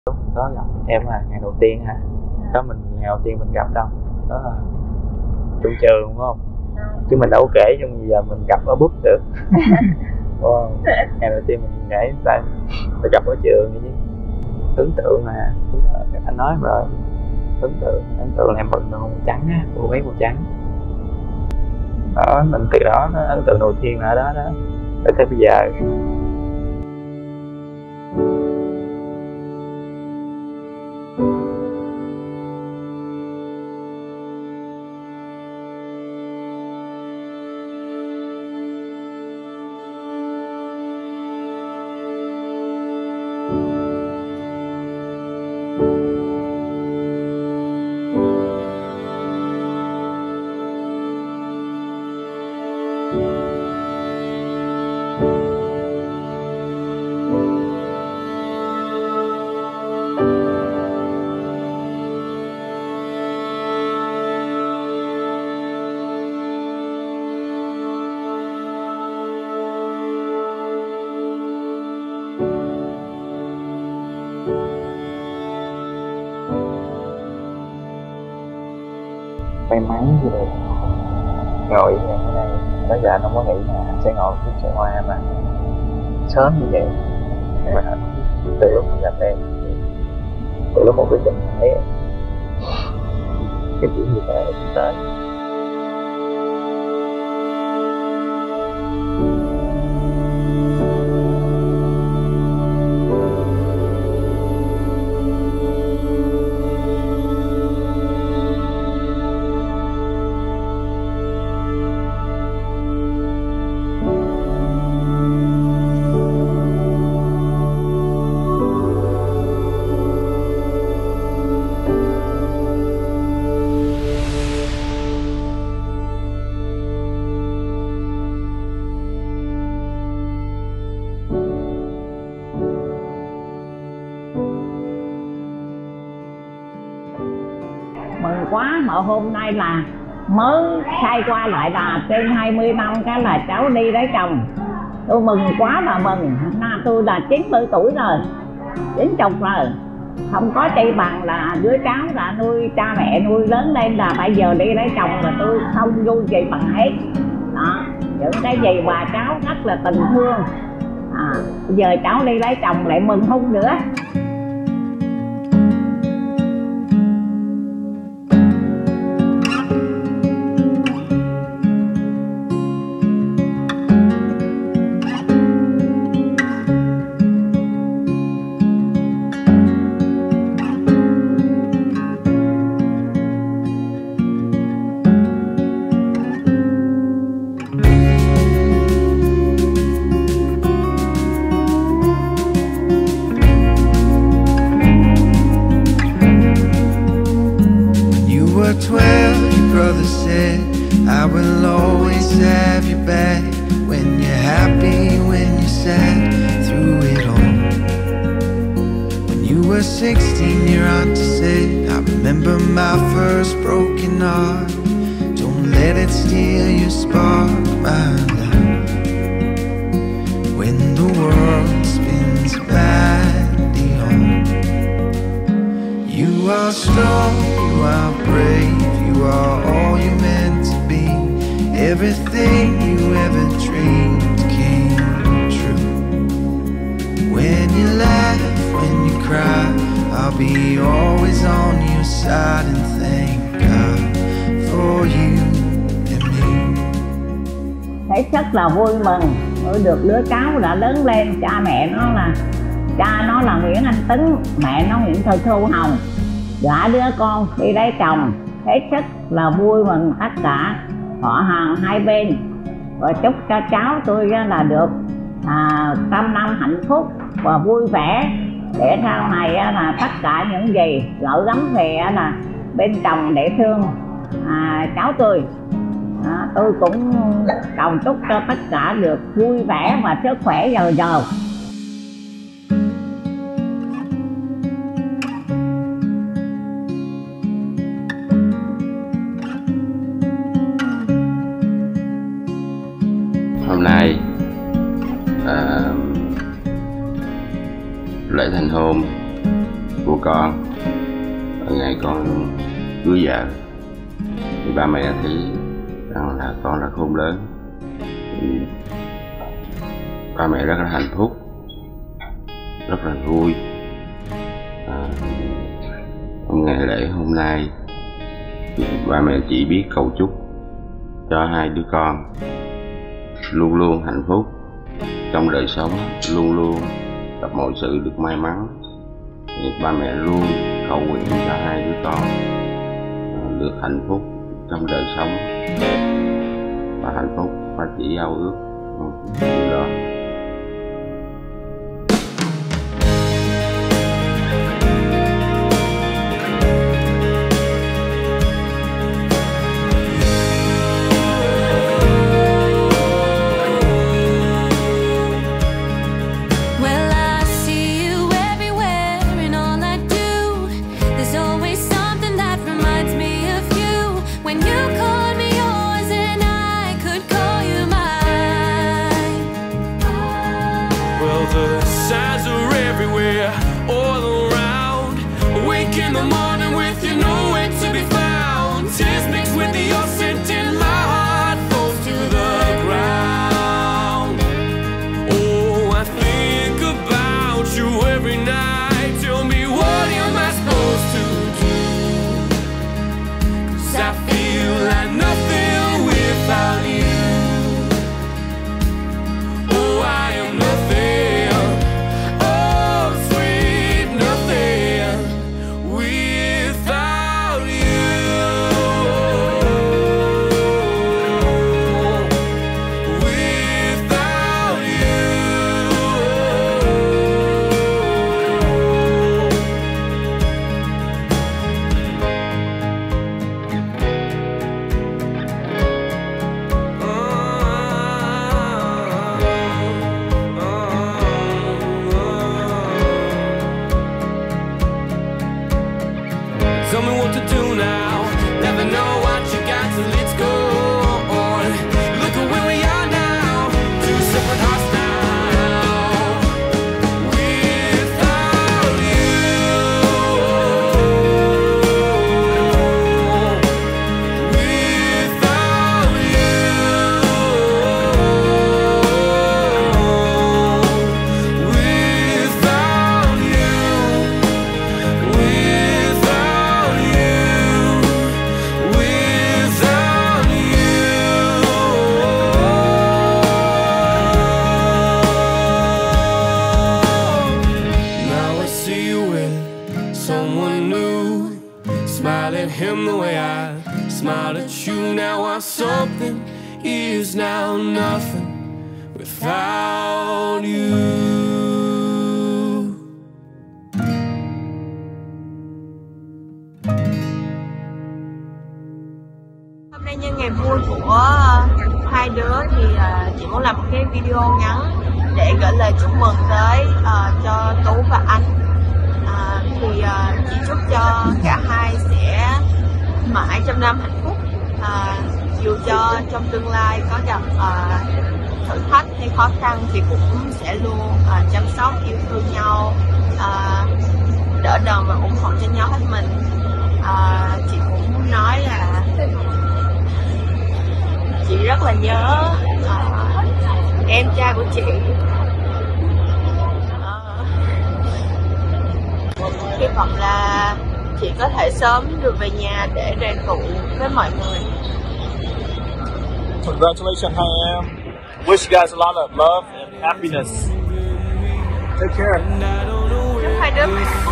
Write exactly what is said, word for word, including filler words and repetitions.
Đó gặp em là ngày đầu tiên hả? Đó mình ngày đầu tiên mình gặp đâu, đó là trong trường đúng không? Chứ mình đâu có kể cho bây giờ mình gặp ở búp được. Wow. Ngày đầu tiên mình kể tại mình gặp ở trường vậy chứ. Ấn tượng là anh nói rồi, ấn tượng ấn tượng là em bận đồ màu trắng á, bộ váy màu trắng. Đó mình từ đó nó ấn tượng đầu tiên là ở đó đó. Tới tới bây giờ. May mắn gì được ngồi ở đây, đó giờ anh không có nghĩ là anh sẽ ngồi phút xe hoa mà sớm như vậy. Mà từ lúc mình gặp em, từ lúc một quyết định thấy cái chuyện gì tới tới. Mừng quá, mà hôm nay là mới khai qua lại là trên hai mươi năm cái là cháu đi lấy chồng. Tôi mừng quá là mừng. Na tôi là chín mươi tuổi rồi, chín chục rồi. Không có chi bằng là đứa cháu đã nuôi cha mẹ nuôi lớn lên là bây giờ đi lấy chồng là tôi không vui gì bằng hết. Đó, những cái gì bà cháu rất là tình thương. À, giờ cháu đi lấy chồng lại mừng hung nữa. twelve, your brother said, I will always have your back. When you're happy, when you're sad, through it all. When you were sixteen, your auntie said, I remember my first broken heart. Don't let it steal your spark, my love. When the world spins badly on, you are strong, you are brave, you are all you're meant to be. Everything you ever dreamed came true. When you laugh, when you cry, I'll be always on your side. And thank God for you and me. Thấy rất là vui mừng, tôi được đứa cháu đã lớn lên. Cha mẹ nó là cha nó là Nguyễn Anh Tấn, mẹ nó Nguyễn Thị Thu Hồng. Gả đứa con đi lấy chồng, hết sức là vui mừng tất cả họ hàng hai bên. Và chúc cho cháu tôi là được à, trăm năm hạnh phúc và vui vẻ, để sau này là tất cả những gì gửi gắm về là bên chồng để thương à, cháu tôi. À, tôi cũng cầu chúc cho tất cả được vui vẻ và sức khỏe giàu giàu. Hôm nay à, lễ thành hôn của con. Ở ngày con cưới vợ thì ba mẹ thấy rằng là con đã khôn lớn, thì ba mẹ rất là hạnh phúc, rất là vui. À, ngày lễ hôm nay thì ba mẹ chỉ biết cầu chúc cho hai đứa con luôn luôn hạnh phúc trong đời sống, luôn luôn gặp mọi sự được may mắn. Thì ba mẹ luôn cầu nguyện cho hai đứa con được hạnh phúc trong đời sống và hạnh phúc và chỉ ao ước điều đó. The signs are everywhere, all around. Awake in the morning with you nowhere to be found. Tears mixed with the scent in my heart falls to the ground. Oh, I think about you every night. Tell me, what am I supposed to do? 'Cause I feel like nothing without you. Oh, I am nothing. Tell me what to do now. Never know what you got, so let's go on. Look at where we are now. Two separate hearts now. Without you, without you, without you, without someone new. Smile at him the way I smiled at you. Now I'm something, is now nothing without you. Hôm nay nhân ngày vui của hai đứa thì uh, chị muốn làm một cái video ngắn để gửi lời chúc mừng tới uh, cho Tú và anh. Uh, thì uh, chị chúc cho cả hai sẽ mãi trăm năm hạnh phúc, uh, dù cho trong tương lai có gặp uh, thử thách hay khó khăn thì cũng sẽ luôn uh, chăm sóc yêu thương nhau, uh, đỡ đần và ủng hộ cho nhau hết mình. Uh, chị cũng muốn nói là chị rất là nhớ uh, em trai của chị. Hy vọng là chị có thể sớm được về nhà để đoàn tụ với mọi người. Congratulations, hai em. Wish you guys a lot of love and happiness. Take care. Chúc hai đứa hạnh phúc.